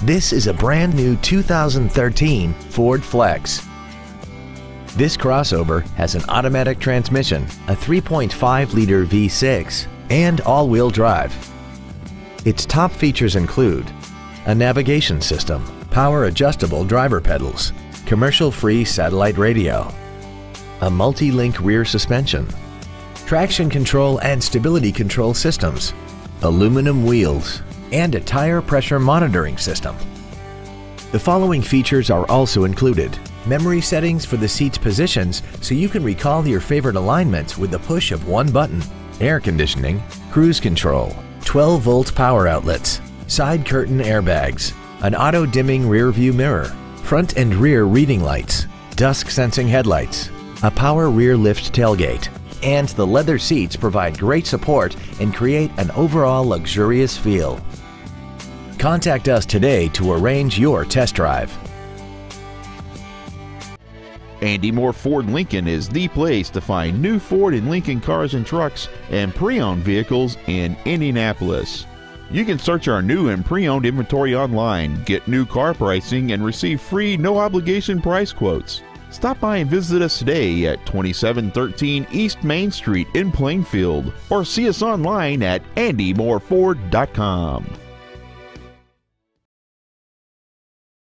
This is a brand new 2013 Ford Flex. This crossover has an automatic transmission, a 3.5-liter V6, and all-wheel drive. Its top features include a navigation system, power-adjustable driver pedals, commercial-free satellite radio, a multi-link rear suspension, traction control and stability control systems, aluminum wheels, and a tire pressure monitoring system. The following features are also included: memory settings for the seat's positions so you can recall your favorite alignments with the push of one button, air conditioning, cruise control, 12-volt power outlets, side curtain airbags, an auto-dimming rear-view mirror, front and rear reading lights, dusk-sensing headlights, a power rear lift tailgate, and the leather seats provide great support and create an overall luxurious feel. Contact us today to arrange your test drive. Andy Mohr Ford Lincoln is the place to find new Ford and Lincoln cars and trucks and pre-owned vehicles in Indianapolis. You can search our new and pre-owned inventory online, get new car pricing, and receive free no-obligation price quotes. Stop by and visit us today at 2713 East Main Street in Plainfield, or see us online at andymohrford.com.